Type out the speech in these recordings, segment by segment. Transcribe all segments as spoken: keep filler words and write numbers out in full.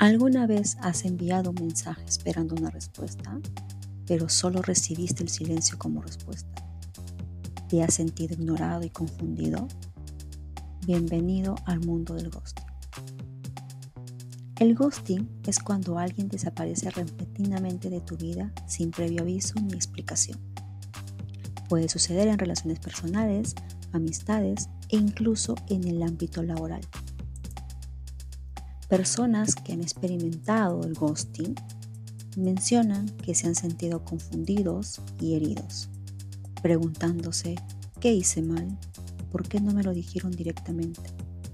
¿Alguna vez has enviado un mensaje esperando una respuesta, pero solo recibiste el silencio como respuesta? ¿Te has sentido ignorado y confundido? Bienvenido al mundo del ghosting. El ghosting es cuando alguien desaparece repentinamente de tu vida sin previo aviso ni explicación. Puede suceder en relaciones personales, amistades e incluso en el ámbito laboral. Personas que han experimentado el ghosting mencionan que se han sentido confundidos y heridos, preguntándose ¿qué hice mal? ¿Por qué no me lo dijeron directamente?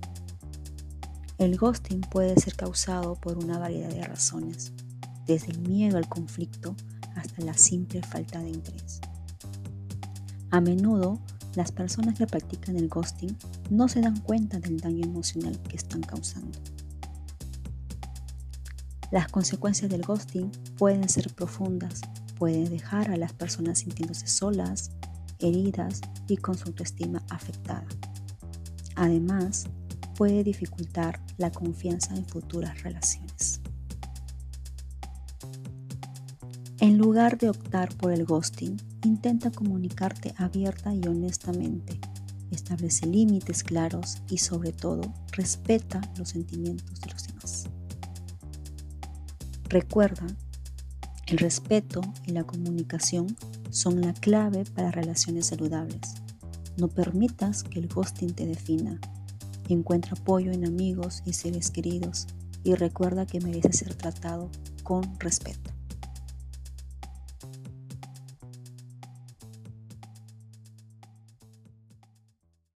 El ghosting puede ser causado por una variedad de razones, desde el miedo al conflicto hasta la simple falta de interés. A menudo, las personas que practican el ghosting no se dan cuenta del daño emocional que están causando. Las consecuencias del ghosting pueden ser profundas, pueden dejar a las personas sintiéndose solas, heridas y con su autoestima afectada. Además, puede dificultar la confianza en futuras relaciones. En lugar de optar por el ghosting, intenta comunicarte abierta y honestamente. Establece límites claros y, sobre todo, respeta los sentimientos de los demás. Recuerda, el respeto y la comunicación son la clave para relaciones saludables. No permitas que el ghosting te defina. Encuentra apoyo en amigos y seres queridos y recuerda que mereces ser tratado con respeto.